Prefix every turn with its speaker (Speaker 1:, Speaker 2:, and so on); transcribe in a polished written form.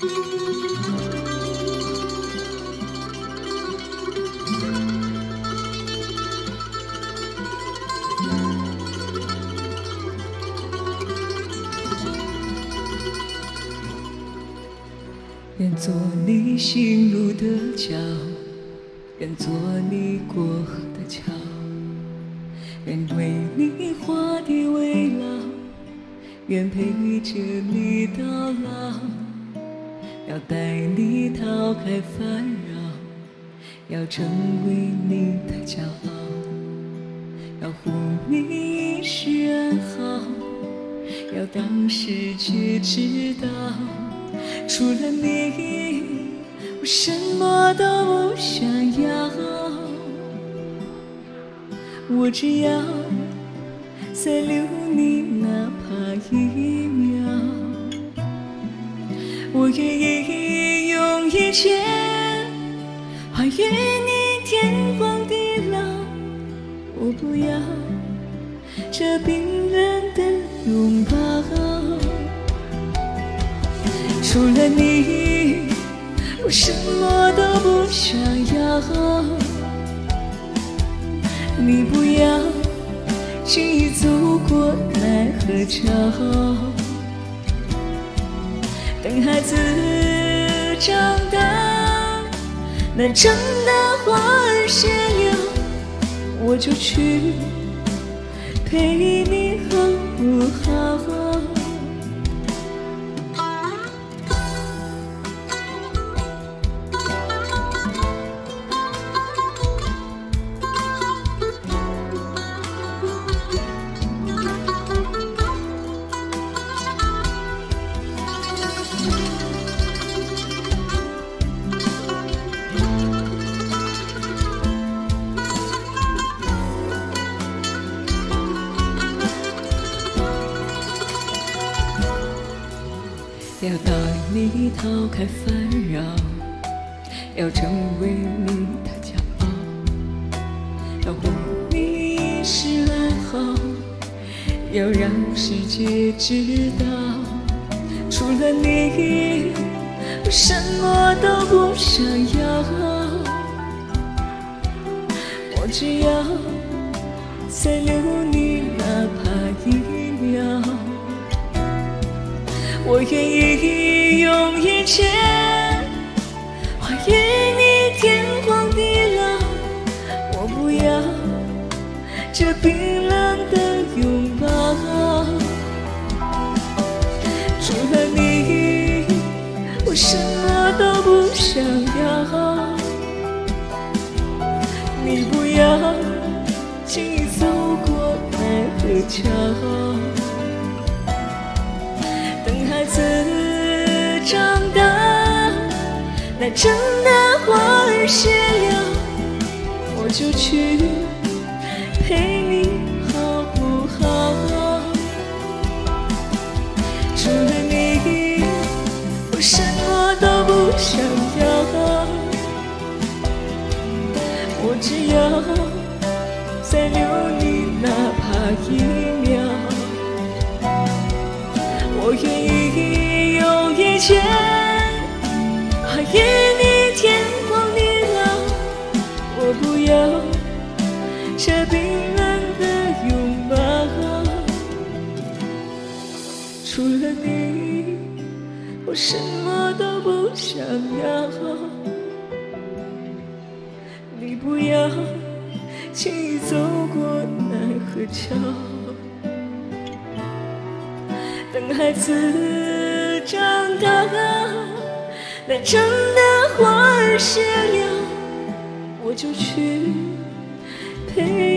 Speaker 1: 愿做你行路的脚，愿做你过河的桥，愿为你画地为牢，愿陪着你到老。要带你逃开烦扰，要成为你的骄傲，要护你一世安好，要当世界知道。除了你，我什么都不想要，我只要再留你哪怕1秒。我愿意用一切还与你天荒地老，我不要这冰冷的拥抱。除了你，我什么都不想要。你不要轻易走过奈何桥，等孩子长大，那真的花儿谢了，我就去陪你好不好？要带你逃开烦扰，要成为你的骄傲，要护你一世安好，要让世界知道。除了你，我什么都不想要，我只要再留你哪怕1秒。我愿意用一切还与你天荒地老，我不要这冰冷的拥抱。除了你，我什么都不想要。你不要轻易走过奈何桥，孩子长大，那真的花儿谢了，我就去陪你好不好？除了你，我什么都不想要，我只要再留你哪怕1秒。我愿意用一切还与你天荒地老，我不要这冰冷的拥抱。除了你，我什么都不想要。你不要轻易走过奈何桥，等孩子长大，那真的花儿谢了，我就去陪